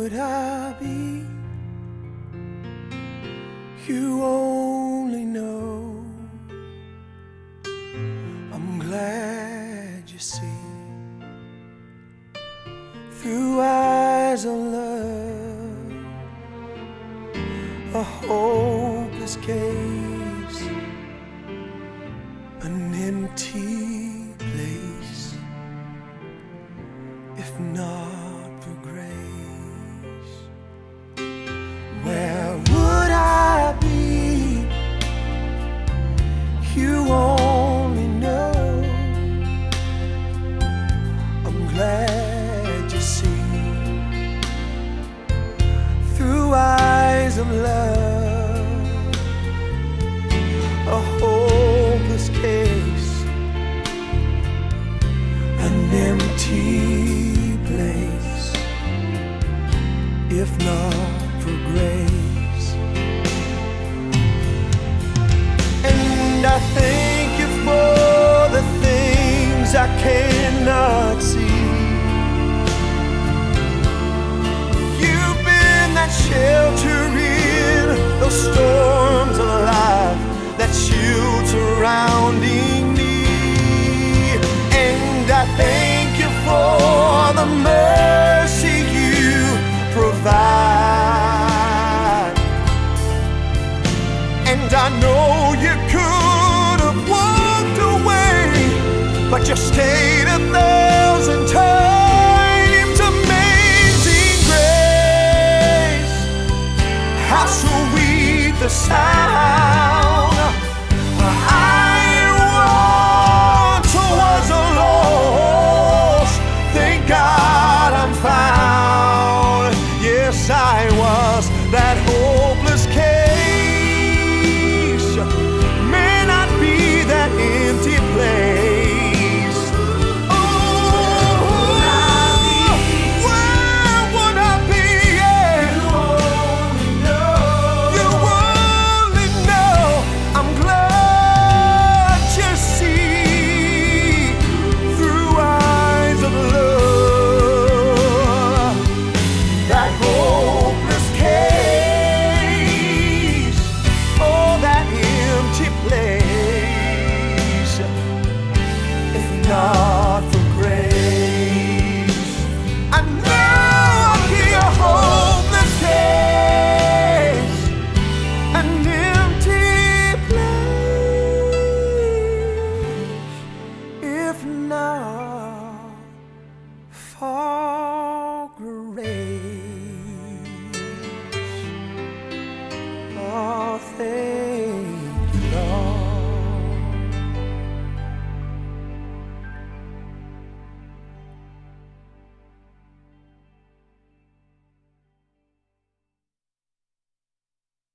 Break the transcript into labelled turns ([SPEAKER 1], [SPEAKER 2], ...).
[SPEAKER 1] would I be? You only know. I'm glad you see through eyes of love a hopeless case, an empty place, if not for grace. Where would I be? You only know. I'm glad you see through eyes of love a hopeless case, an empty place, if not for grace. And I thank you for the things I cannot see. You've been that shelter in those storms of life, that shield surrounding me. And I thank you for the mercy you provide. And I know you could have walked away, but you stayed 1,000 times. Amazing grace, how sweet the sound. I once was lost, thank God I'm found. Yes, I was that hopeless case, may not be that empty place. Oh, where would I be? Yeah. You only know. You only know. I'm glad you see through eyes of love that hopeless case, oh, that empty place, if not for grace. I know I'd be a hopeless case, an empty place, if not for grace. Oh, thank